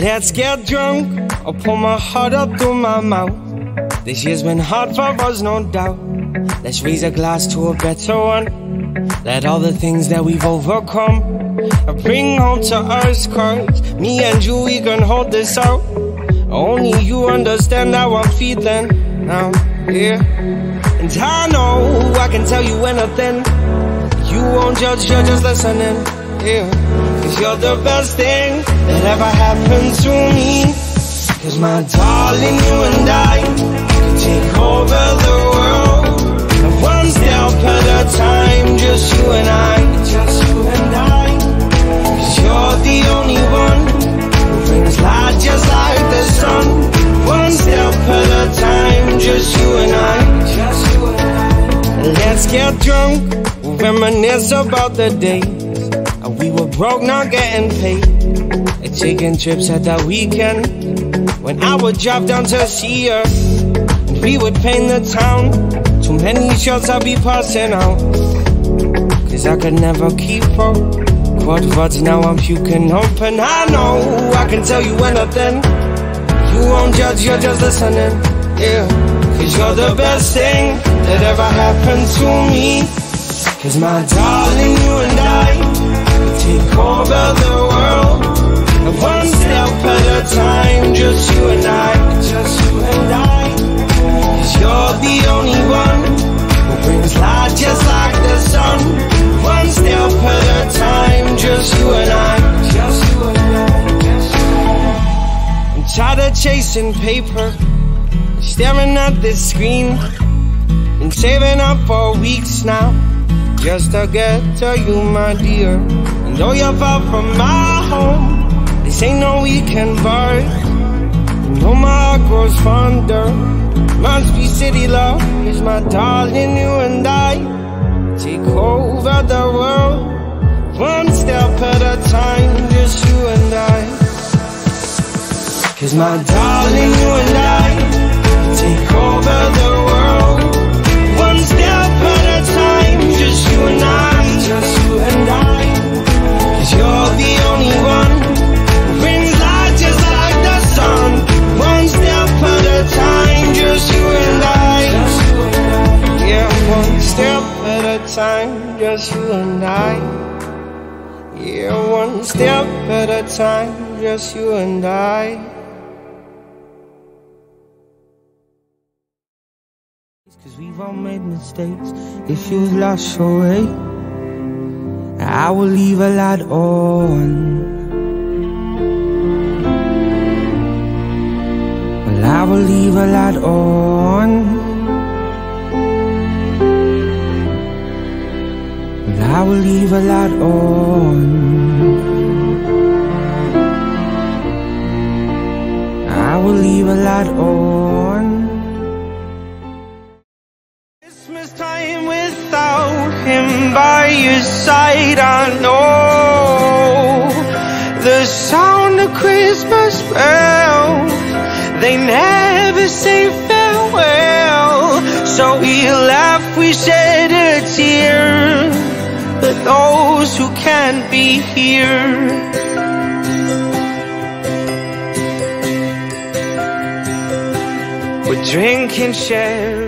Let's get drunk, I'll pour my heart up through my mouth. This year's been hard for us, no doubt. Let's raise a glass to a better one. Let all the things that we've overcome bring home to us, cause me and you, we can hold this out. Only you understand how I'm feeling now, yeah. And I know I can tell you anything. You won't judge, you're just listening, yeah. Cause you're the best thing that ever happened to me. Cause my darling, you and I can take over the world, and one step at a time, just you and I, just you and I. Cause you're the only one who brings light just like the sun. One step at a time, just you and I, just you and I. Let's get drunk, we'll reminisce about the days we were broke, not getting paid, and taking trips at the weekend, when I would drive down to see her, and we would paint the town. Too many shots I'd be passing out, cause I could never keep up. Quad words, now I'm puking up. And I know I can tell you anything. You won't judge, you're just listening, yeah. Cause you're the best thing that ever happened to me. Cause my darling, you and I take over the world, and one step at a time, just you and I, just you and I. Cause you're the only one who brings light just like the sun. One step at a time, just you and I, just you and I, just you and I. I'm tired of chasing paper, staring at this screen, been saving up for weeks now, just to get to you, my dear. And though you're far from my home, this ain't no weekend bar. You know my heart grows fonder. Must be city love, cause my darling, you and I take over the world, one step at a time, just you and I. Cause my darling, you and I take over the world, one step at a time, just you and I, just you and I. Cause you're the only one who brings light just like the sun. One step at a time, just you and I. Yeah, one step at a time, just you and I. Yeah, one step at a time, just you and I. Cause we've all made mistakes. If you've lost your way, I will leave a light on. Well, I will leave a light on. Well, I will leave a light on. I will leave a light on. Time without him by your side, I know the sound of Christmas bells, they never say farewell. So we laugh, we shed a tear for those who can't be here. We're drinking, sharing